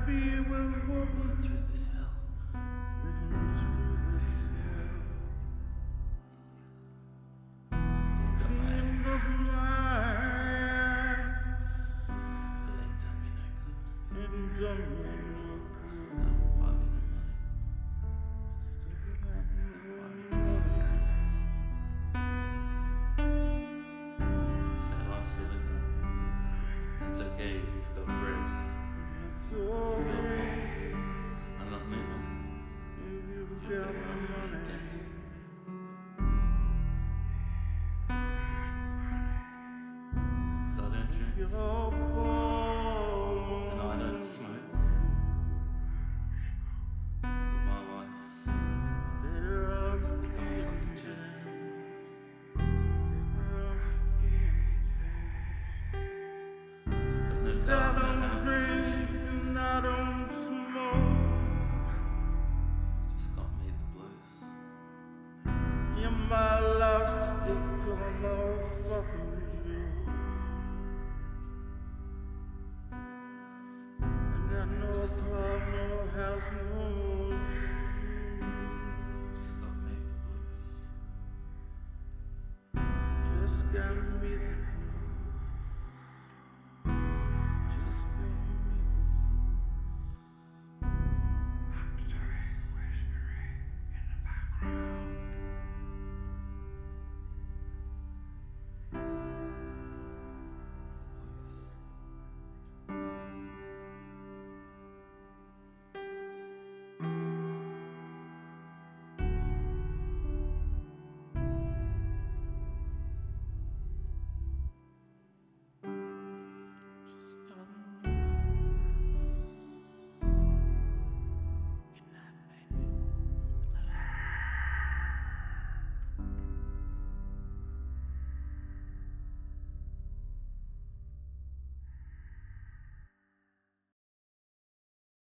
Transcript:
be with woman through this hell. living through this hell. King of minds, But it done me no good. and done me no Still good. don't buy me no money. Still got no money. You say life's for living. It's okay if you've got bread. It's okay I'm not living. if you've You'll got be no around for money. a day. So I don't drink. You're born And I don't smoke. But my life's better off become a being fucking joke. better off being Got no dead. I car, no don't house, no drink shoes. and I don't smoke. Just got me the blues. Yeah, my life's become a fucking joke. I got no car, no house, no